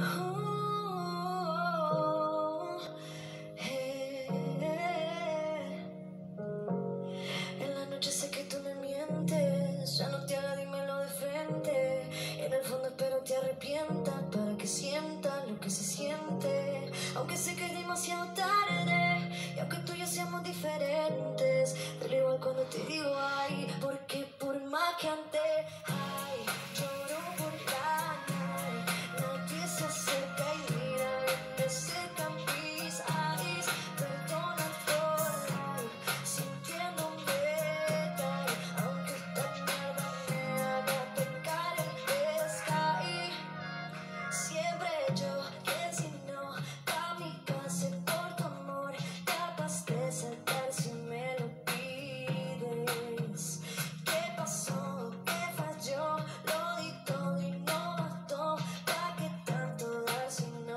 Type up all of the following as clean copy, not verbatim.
Oh, en la noche sé que tú me mientes, ya no te hagas, dímelo de frente. En el fondo espero te arrepientas para que sientas lo que se siente. Aunque sé que es demasiado tarde y aunque tú y yo seamos diferentes, pero igual cuando te digo ay, porque por más que antes ay, lloro por ganar, nadie se acerca y mira de cerca mis eyes, perdona por sintiéndome tal, aunque esta mierda me haga tocar el sky. Siempre yo que si no kamikaze por tu amor, capaz de saltar si me lo pides. ¿Qué pasó? ¿Qué falló? Lo di todo y no bastó. ¿Para qué tanto dar si no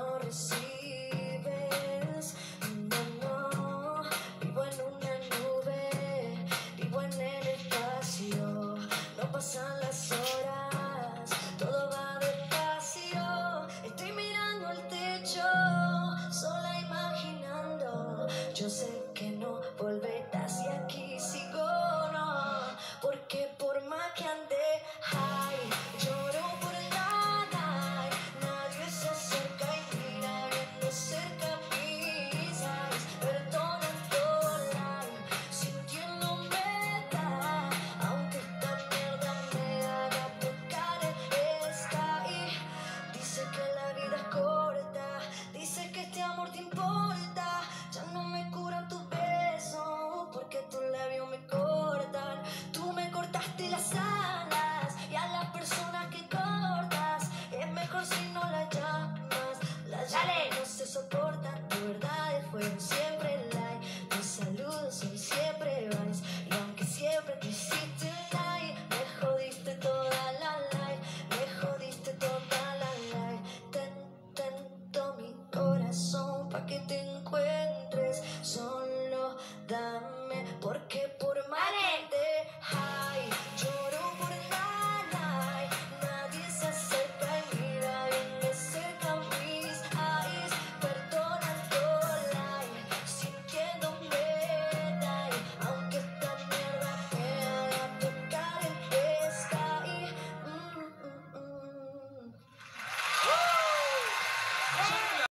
recibes? No, no, vivo en una nube, vivo en el espacio, no pasan las horas, todo va despacio. Estoy mirando al techo, sola imaginando. Yo sé que no volverás y aquí sigo, no. Porque por más que ande, ay, lloro por nada. Nadie se acerca y mira bien de cerca mis eyes. Perdona por sintiéndome tal, aunque esta mierda me haga tocar el sky. Dice que la vida es corta, dice que este amor te importa. Ya no me curan tus besos, porque tus labios me cortan. Tú me cortaste las alas y a las personas que cortas es mejor si no las llamas. Las llamas no se soportan, tus verdades fueron siempre like, tus saludos son siempre vans. Y aunque siempre te hiciste like, me jodiste toda la life, me jodiste toda la life. Tento mi corazón pa' que te encuentres, solo dame, porque por más que te